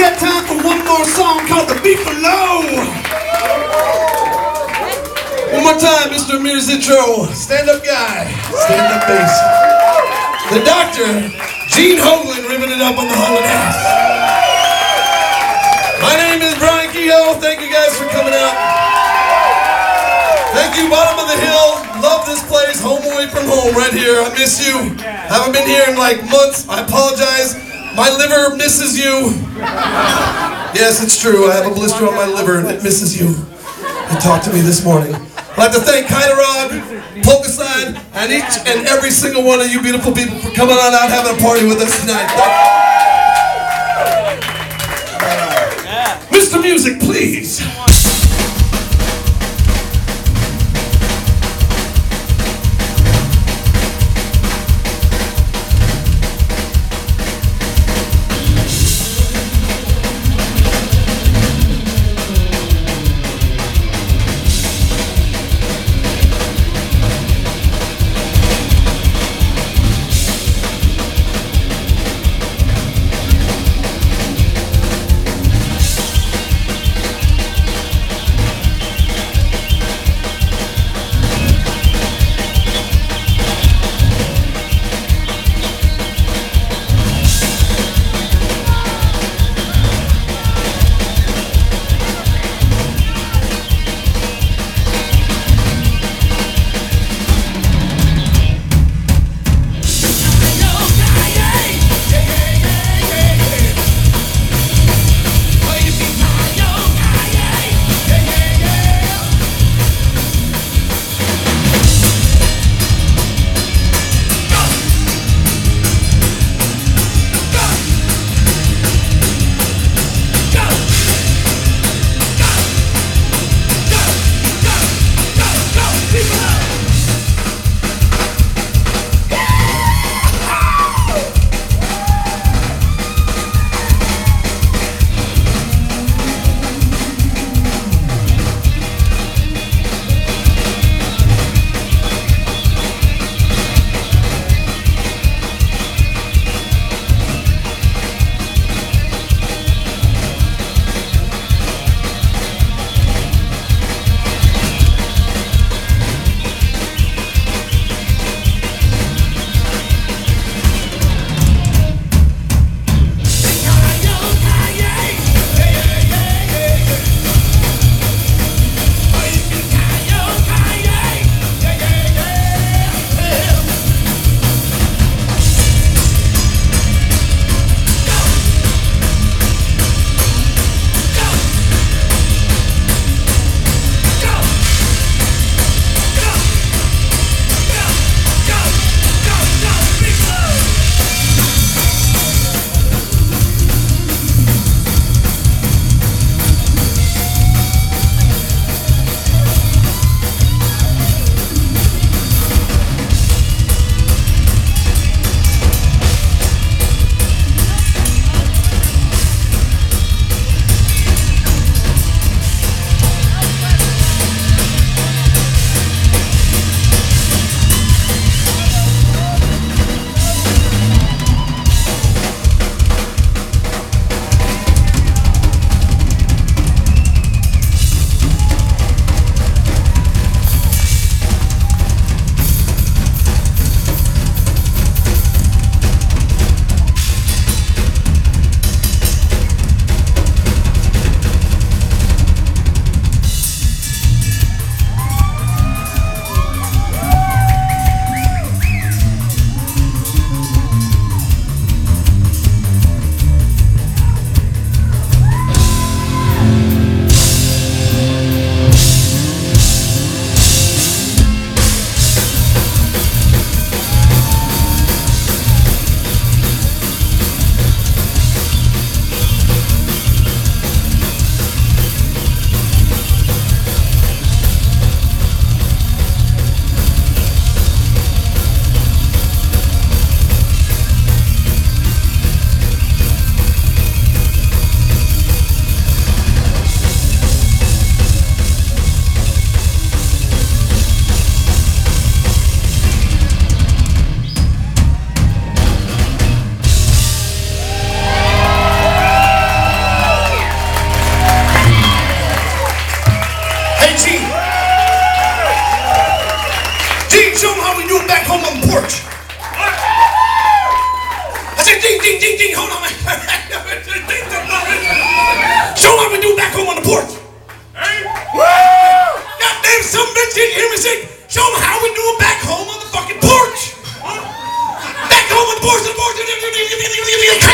got time for one more song called the Beefalo. One more time, Mr. Amir Zitro, stand-up guy, stand-up bass. The doctor, Gene Hoglan, ripping it up on the Hoglan ass. My name is Bryan Kehoe. Thank you guys for coming out. Thank you, bottom of the hill. Love this place. Home away from home right here. I miss you. Haven't been here in like months. I apologize. My liver misses you. Yes, it's true. I have a blister on my liver and it misses you. He talked to me this morning. I'd like to thank Kehoe, Polka Side, and each and every single one of you beautiful people for coming on out having a party with us tonight. Mr. Music, please. Ding, hold on, man. Show them how we do it back home on the porch. Goddamn, some bitch didn't hear me say, show them how we do it back home on the fucking porch. Back home on the porch,